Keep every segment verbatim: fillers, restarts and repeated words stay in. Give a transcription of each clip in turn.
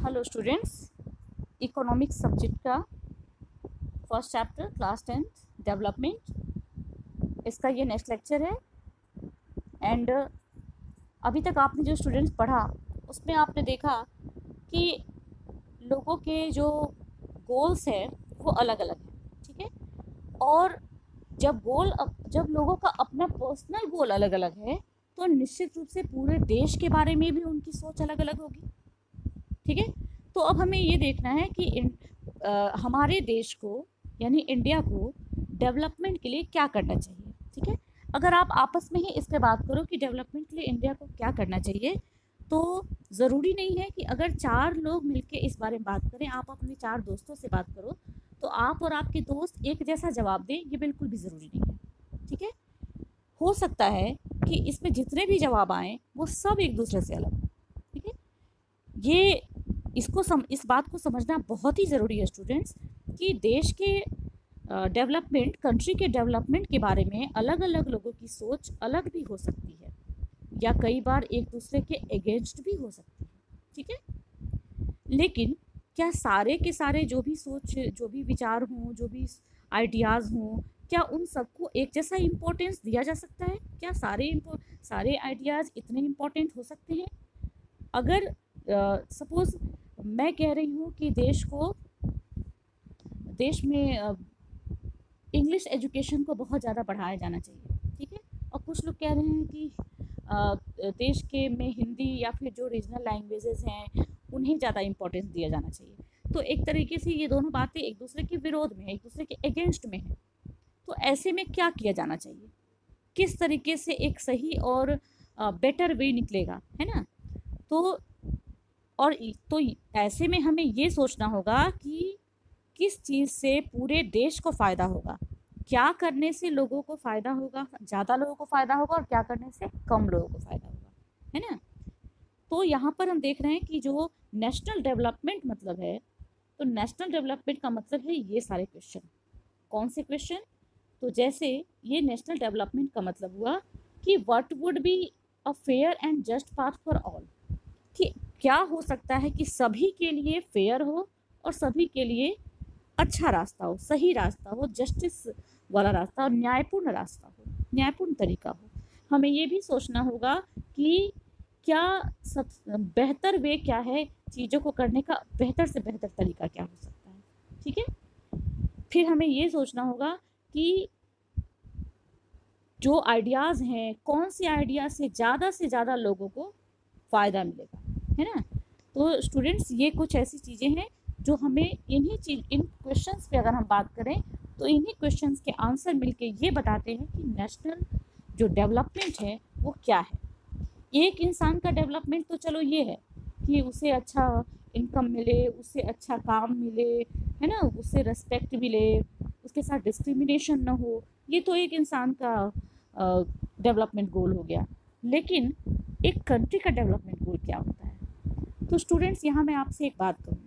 Hello students, economics subject का first chapter class tenth development, इसका ये नेक्स्ट लेक्चर है। एंड अभी तक आपने जो स्टूडेंट्स पढ़ा उसमें आपने देखा कि लोगों के जो गोल्स हैं वो अलग अलग हैं, ठीक है। और जब गोल जब लोगों का अपना पर्सनल गोल अलग अलग है तो निश्चित रूप से पूरे देश के बारे में भी उनकी सोच अलग अलग होगी, ठीक है। तो अब हमें ये देखना है कि इन, आ, हमारे देश को यानी इंडिया को डेवलपमेंट के लिए क्या करना चाहिए, ठीक है। अगर आप आपस में ही इस पर बात करो कि डेवलपमेंट के लिए इंडिया को क्या करना चाहिए, तो ज़रूरी नहीं है कि अगर चार लोग मिलके इस बारे में बात करें, आप अपने चार दोस्तों से बात करो तो आप और आपके दोस्त एक जैसा जवाब दें, ये बिल्कुल भी ज़रूरी नहीं है, ठीक है। हो सकता है कि इसमें जितने भी जवाब आएँ वो सब एक दूसरे से अलग हों, ठीक है। ये इसको सम इस बात को समझना बहुत ही ज़रूरी है स्टूडेंट्स कि देश के डेवलपमेंट कंट्री के डेवलपमेंट के बारे में अलग अलग लोगों की सोच अलग भी हो सकती है या कई बार एक दूसरे के अगेंस्ट भी हो सकती है, ठीक है। लेकिन क्या सारे के सारे जो भी सोच जो भी विचार हों, जो भी आइडियाज़ हों, क्या उन सबको एक जैसा इम्पोर्टेंस दिया जा सकता है? क्या सारे सारे आइडियाज़ इतने इम्पोर्टेंट हो सकते हैं? अगर सपोज़ uh, मैं कह रही हूँ कि देश को देश में इंग्लिश एजुकेशन को बहुत ज़्यादा बढ़ाया जाना चाहिए, ठीक है। और कुछ लोग कह रहे हैं कि आ, देश के में हिंदी या फिर जो रीजनल लैंग्वेजेस हैं उन्हें ज़्यादा इम्पोर्टेंस दिया जाना चाहिए। तो एक तरीके से ये दोनों बातें एक दूसरे के विरोध में, एक दूसरे के अगेंस्ट में हैं। तो ऐसे में क्या किया जाना चाहिए, किस तरीके से एक सही और बेटर वे निकलेगा, है ना। तो और तो ऐसे में हमें ये सोचना होगा कि किस चीज़ से पूरे देश को फ़ायदा होगा, क्या करने से लोगों को फ़ायदा होगा, ज़्यादा लोगों को फ़ायदा होगा और क्या करने से कम लोगों को फ़ायदा होगा, है ना। तो यहाँ पर हम देख रहे हैं कि जो नेशनल डेवलपमेंट मतलब है, तो नेशनल डेवलपमेंट का मतलब है ये सारे क्वेश्चन। कौन से क्वेश्चन? तो जैसे ये नेशनल डेवलपमेंट का मतलब हुआ कि what would be a fair and just path for all, कि क्या हो सकता है कि सभी के लिए फेयर हो और सभी के लिए अच्छा रास्ता हो, सही रास्ता हो, जस्टिस वाला रास्ता हो, न्यायपूर्ण रास्ता हो, न्यायपूर्ण तरीका हो। हमें ये भी सोचना होगा कि क्या सब बेहतर वे क्या है, चीज़ों को करने का बेहतर से बेहतर तरीका क्या हो सकता है, ठीक है। फिर हमें ये सोचना होगा कि जो आइडियाज़ हैं, कौन से आइडिया से ज़्यादा से ज़्यादा लोगों को फ़ायदा मिलेगा, है ना। तो स्टूडेंट्स, ये कुछ ऐसी चीज़ें हैं जो हमें इन्हीं चीज इन क्वेश्चंस पे अगर हम बात करें तो इन्हीं क्वेश्चंस के आंसर मिलके ये बताते हैं कि नेशनल जो डेवलपमेंट है वो क्या है। एक इंसान का डेवलपमेंट तो चलो ये है कि उसे अच्छा इनकम मिले, उसे अच्छा काम मिले, है ना, उसे रेस्पेक्ट मिले, उसके साथ डिस्क्रिमिनेशन ना हो, ये तो एक इंसान का डेवलपमेंट गोल हो गया। लेकिन एक कंट्री का डेवलपमेंट गोल क्या होता है? तो स्टूडेंट्स, यहाँ मैं आपसे एक बात कहूँगी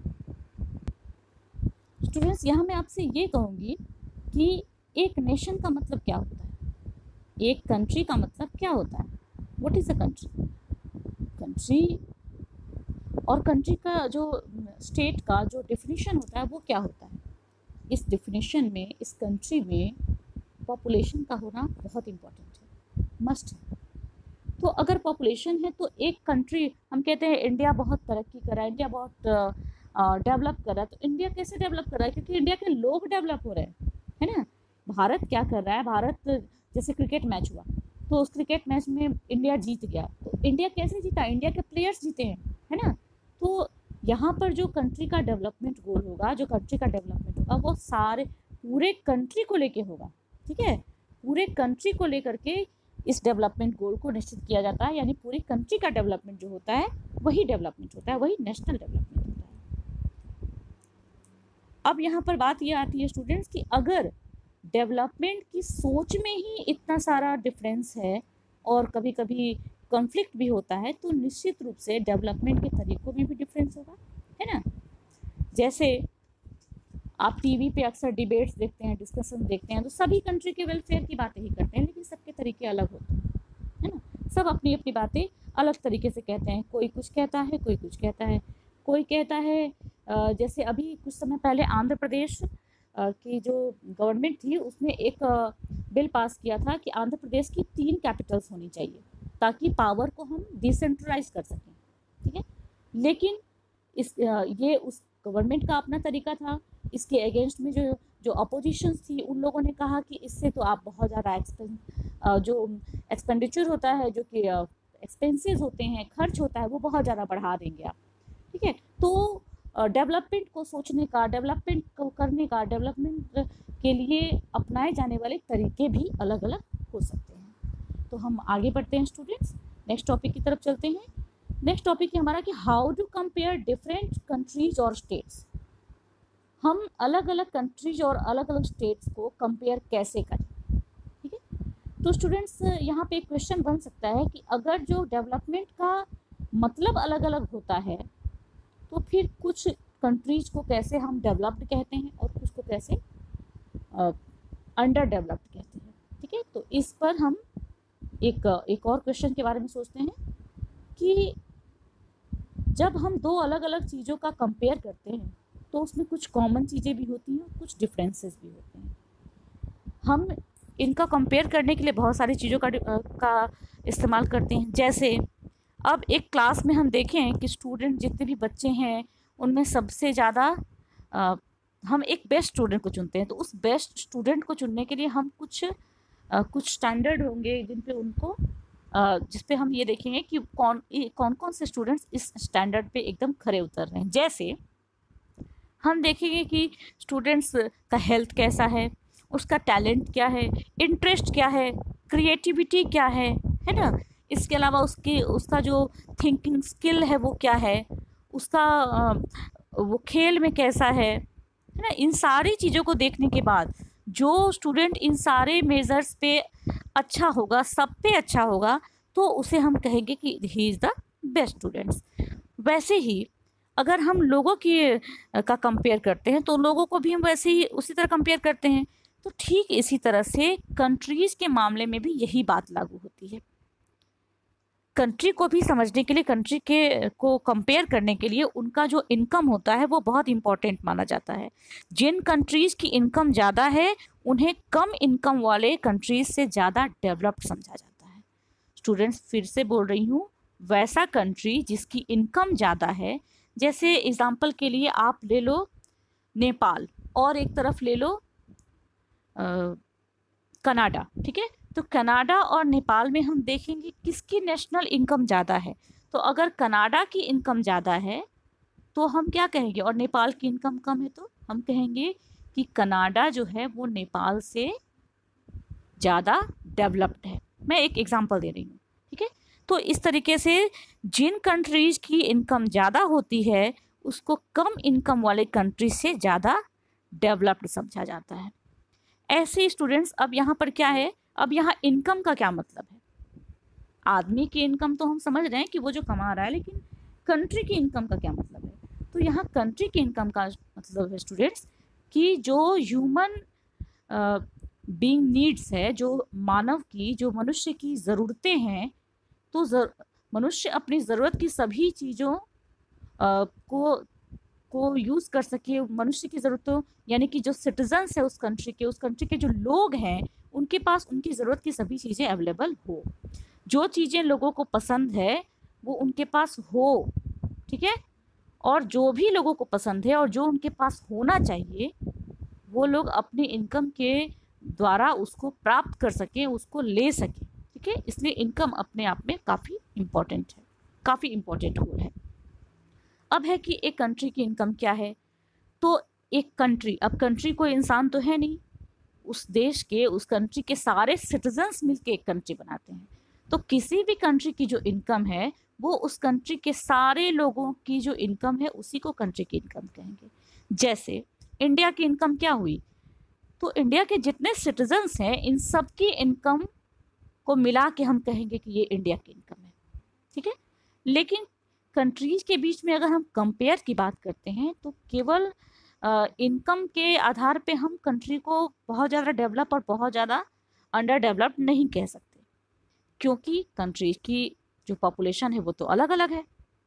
स्टूडेंट्स यहाँ मैं आपसे ये कहूँगी कि एक नेशन का मतलब क्या होता है, एक कंट्री का मतलब क्या होता है। What is a country? Country और कंट्री का जो स्टेट का जो डेफिनेशन होता है वो क्या होता है। इस डेफिनेशन में, इस कंट्री में पॉपुलेशन का होना बहुत इम्पोर्टेंट है, मस्ट है। तो अगर पॉपुलेशन है तो एक कंट्री, हम कहते हैं इंडिया बहुत तरक्की कर रहा है, इंडिया बहुत डेवलप कर रहा है, तो इंडिया कैसे डेवलप कर रहा है? क्योंकि इंडिया के लोग डेवलप हो रहे हैं, है ना। भारत क्या कर रहा है? भारत जैसे क्रिकेट मैच हुआ तो उस क्रिकेट मैच में इंडिया जीत गया, तो इंडिया कैसे जीता? इंडिया के प्लेयर्स जीते हैं, है ना। तो यहाँ पर जो कंट्री का डेवलपमेंट गोल होगा, जो कंट्री का डेवलपमेंट होगा, वो सारे पूरे कंट्री को लेके होगा, ठीक है। पूरे कंट्री को लेकर के इस डेवलपमेंट गोल को निश्चित किया जाता है, यानी पूरी कंट्री का डेवलपमेंट जो होता है वही डेवलपमेंट होता है, वही नेशनल डेवलपमेंट होता है। अब यहाँ पर बात ये आती है स्टूडेंट्स कि अगर डेवलपमेंट की सोच में ही इतना सारा डिफरेंस है और कभी कभी कॉन्फ्लिक्ट भी होता है, तो निश्चित रूप से डेवलपमेंट के तरीक़ों में भी डिफरेंस होगा, है ना। जैसे आप टीवी पे अक्सर डिबेट्स देखते हैं, डिस्कशन देखते हैं, तो सभी कंट्री के वेलफेयर की बातें ही करते हैं, लेकिन सबके तरीके अलग होते हैं, है ना। सब अपनी अपनी बातें अलग तरीके से कहते हैं, कोई कुछ कहता है, कोई कुछ कहता है। कोई कहता है अ, जैसे अभी कुछ समय पहले आंध्र प्रदेश अ, की जो गवर्नमेंट थी उसने एक अ, बिल पास किया था कि आंध्र प्रदेश की तीन कैपिटल्स होनी चाहिए ताकि पावर को हम डिसेंट्रलाइज कर सकें, ठीक है। लेकिन इस अ, ये उस गवर्नमेंट का अपना तरीका था। इसके अगेंस्ट में जो जो अपोजिशन थी उन लोगों ने कहा कि इससे तो आप बहुत ज़्यादा एक्सपेंस जो एक्सपेंडिचर होता है, जो कि एक्सपेंसेस होते हैं, खर्च होता है, वो बहुत ज़्यादा बढ़ा देंगे आप, ठीक है। तो डेवलपमेंट को सोचने का, डेवलपमेंट को करने का, डेवलपमेंट के लिए अपनाए जाने वाले तरीके भी अलग अलग हो सकते हैं। तो हम आगे बढ़ते हैं स्टूडेंट्स, नेक्स्ट टॉपिक की तरफ चलते हैं। नेक्स्ट टॉपिक है हमारा कि how to compare different countries और स्टेट्स। हम अलग अलग कंट्रीज और अलग अलग स्टेट्स को कंपेयर कैसे करें, ठीक है। तो स्टूडेंट्स यहाँ पे एक क्वेश्चन बन सकता है कि अगर जो डेवलपमेंट का मतलब अलग अलग होता है तो फिर कुछ कंट्रीज को कैसे हम डेवलप्ड कहते हैं और कुछ को कैसे अंडर डेवलप्ड कहते हैं, ठीक है। तो इस पर हम एक एक और क्वेश्चन के बारे में सोचते हैं कि जब हम दो अलग अलग चीज़ों का कंपेयर करते हैं तो उसमें कुछ कॉमन चीज़ें भी होती हैं, कुछ डिफरेंसेस भी होते हैं। हम इनका कंपेयर करने के लिए बहुत सारी चीज़ों का का इस्तेमाल करते हैं। जैसे अब एक क्लास में हम देखें कि स्टूडेंट जितने भी बच्चे हैं उनमें सबसे ज़्यादा हम एक बेस्ट स्टूडेंट को चुनते हैं। तो उस बेस्ट स्टूडेंट को चुनने के लिए हम कुछ आ, कुछ स्टैंडर्ड होंगे जिन पे उनको जिस पे हम ये देखेंगे कि कौन कौन कौन से स्टूडेंट्स इस स्टैंडर्ड पे एकदम खरे उतर रहे हैं। जैसे हम देखेंगे कि स्टूडेंट्स का हेल्थ कैसा है, उसका टैलेंट क्या है, इंटरेस्ट क्या है, क्रिएटिविटी क्या है है ना। इसके अलावा उसकी उसका जो थिंकिंग स्किल है वो क्या है, उसका वो खेल में कैसा है है ना। इन सारी चीज़ों को देखने के बाद जो स्टूडेंट इन सारे मेजर्स पे अच्छा होगा, सब पे अच्छा होगा, तो उसे हम कहेंगे कि he is the best students. वैसे ही अगर हम लोगों की का कंपेयर करते हैं तो लोगों को भी हम वैसे ही उसी तरह कंपेयर करते हैं। तो ठीक इसी तरह से कंट्रीज़ के मामले में भी यही बात लागू होती है। कंट्री को भी समझने के लिए, कंट्री के को कंपेयर करने के लिए उनका जो इनकम होता है वो बहुत इम्पॉर्टेंट माना जाता है। जिन कंट्रीज़ की इनकम ज़्यादा है उन्हें कम इनकम वाले कंट्रीज़ से ज़्यादा डेवलप्ड समझा जाता है। स्टूडेंट्स फिर से बोल रही हूँ, वैसा कंट्री जिसकी इनकम ज़्यादा है, जैसे एग्जाम्पल के लिए आप ले लो नेपाल और एक तरफ ले लो कनाडा, ठीक है। तो कनाडा और नेपाल में हम देखेंगे किसकी नेशनल इनकम ज़्यादा है। तो अगर कनाडा की इनकम ज़्यादा है तो हम क्या कहेंगे, और नेपाल की इनकम कम है तो हम कहेंगे कि कनाडा जो है वो नेपाल से ज़्यादा डेवलप्ड है। मैं एक एग्जांपल दे रही हूँ, ठीक है। तो इस तरीके से जिन कंट्रीज़ की इनकम ज़्यादा होती है उसको कम इनकम वाले कंट्री से ज़्यादा डेवलप्ड समझा जाता है। ऐसे स्टूडेंट्स अब यहाँ पर क्या है, अब यहाँ इनकम का क्या मतलब है। आदमी की इनकम तो हम समझ रहे हैं कि वो जो कमा रहा है, लेकिन कंट्री की इनकम का क्या मतलब है। तो यहाँ कंट्री की इनकम का मतलब है स्टूडेंट्स कि जो ह्यूमन बीइंग नीड्स है, जो मानव की, जो मनुष्य की ज़रूरतें हैं, तो जर, मनुष्य अपनी ज़रूरत की सभी चीज़ों को को यूज़ कर सके। मनुष्य की ज़रूरतों यानी कि जो सिटीजन्स है उस कंट्री के, उस कंट्री के जो लोग हैं उनके पास उनकी ज़रूरत की सभी चीज़ें अवेलेबल हो। जो चीज़ें लोगों को पसंद है वो उनके पास हो, ठीक है। और जो भी लोगों को पसंद है और जो उनके पास होना चाहिए वो लोग अपनी इनकम के द्वारा उसको प्राप्त कर सकें, उसको ले सकें, ठीक है। इसलिए इनकम अपने आप में काफ़ी इम्पोर्टेंट है, काफ़ी इम्पोर्टेंट गोल है। अब है कि एक कंट्री की इनकम क्या है। तो एक कंट्री, अब कंट्री कोई इंसान तो है नहीं, उस देश के, उस कंट्री के सारे सिटीजन्स मिलके एक कंट्री बनाते हैं। तो किसी भी कंट्री की जो इनकम है वो उस कंट्री के सारे लोगों की जो इनकम है उसी को कंट्री की इनकम कहेंगे। जैसे इंडिया की इनकम क्या हुई, तो इंडिया के जितने सिटीजन्स हैं इन सब की इनकम को मिला के हम कहेंगे कि ये इंडिया की इनकम है, ठीक है। लेकिन कंट्रीज के बीच में अगर हम कंपेयर की बात करते हैं तो केवल इनकम के आधार पे हम कंट्री को बहुत ज़्यादा डेवलप और बहुत ज़्यादा अंडर डेवलप नहीं कह सकते, क्योंकि कंट्रीज की जो पॉपुलेशन है वो तो अलग अलग है।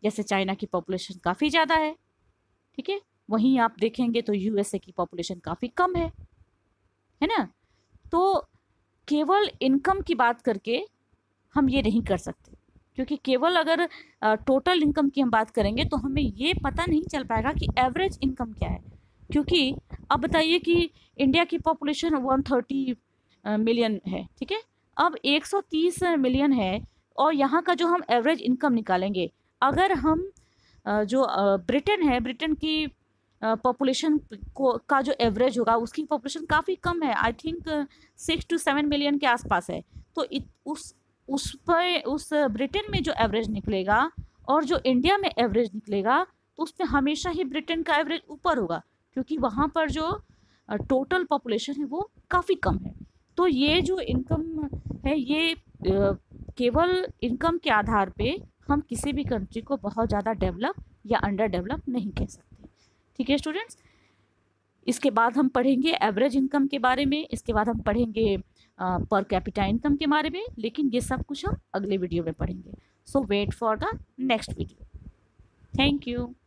जैसे चाइना की पॉपुलेशन काफ़ी ज़्यादा है, ठीक है, वहीं आप देखेंगे तो यूएसए की पॉपुलेशन काफ़ी कम है है ना। तो केवल इनकम की बात करके हम ये नहीं कर सकते, क्योंकि केवल अगर टोटल इनकम की हम बात करेंगे तो हमें ये पता नहीं चल पाएगा कि एवरेज इनकम क्या है। क्योंकि अब बताइए कि इंडिया की पॉपुलेशन वन थर्टी मिलियन है, ठीक है, अब एक सौ तीस मिलियन है, और यहाँ का जो हम एवरेज इनकम निकालेंगे, अगर हम अ, जो ब्रिटेन है, ब्रिटेन की पॉपुलेशन को का जो एवरेज होगा, उसकी पॉपुलेशन काफ़ी कम है, I think six two seven million के आसपास है। तो इत, उस उस पर उस ब्रिटेन में जो एवरेज निकलेगा और जो इंडिया में एवरेज निकलेगा, तो उसमें हमेशा ही ब्रिटेन का एवरेज ऊपर होगा, क्योंकि वहाँ पर जो टोटल पॉपुलेशन है वो काफ़ी कम है। तो ये जो इनकम है, ये अ, केवल इनकम के आधार पे हम किसी भी कंट्री को बहुत ज़्यादा डेवलप या अंडर डेवलप नहीं कह सकते। ठीक है स्टूडेंट्स, इसके बाद हम पढ़ेंगे एवरेज इनकम के बारे में, इसके बाद हम पढ़ेंगे पर कैपिटा इनकम के बारे में, लेकिन ये सब कुछ हम अगले वीडियो में पढ़ेंगे। So wait for the next video. Thank you.